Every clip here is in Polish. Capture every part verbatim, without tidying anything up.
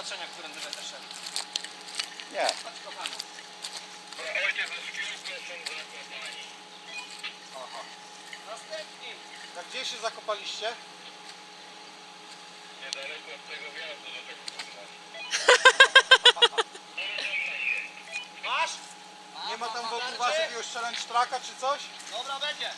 oznaczenia, którędy będę szedł. Nie. Chodź, kochana. Ojciec z piłką są zakopani. Aha. Następni. A gdzie się zakopaliście? Niedaleko od tego wjazdu do tego kurwa. Masz? Nie ma tam wokół was jakiegoś challenge tracka czy coś? Dobra, będzie.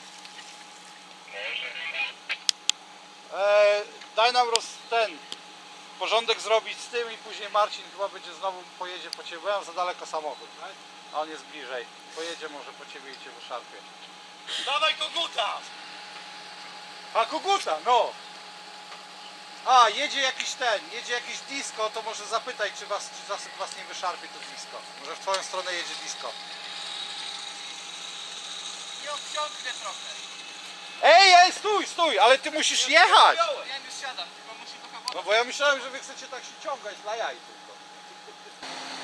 Eee, daj nam roz, ten porządek zrobić z tym i później Marcin chyba będzie znowu pojedzie po ciebie, bo ja mam za daleko samochód, tak? A on jest bliżej. Pojedzie może po ciebie i cię wyszarpie. Dawaj koguta! A koguta, no! A, jedzie jakiś ten, jedzie jakiś disco, to może zapytaj, czy was, czy was, was nie wyszarpie to disco. Może w twoją stronę jedzie disco. I obciągnę trochę. Ej, ej, stój, stój, ale ty musisz jechać! Ja już siadam, tylko musi do kawałka. No bo ja myślałem, że wy chcecie tak się ciągać dla jaj tylko.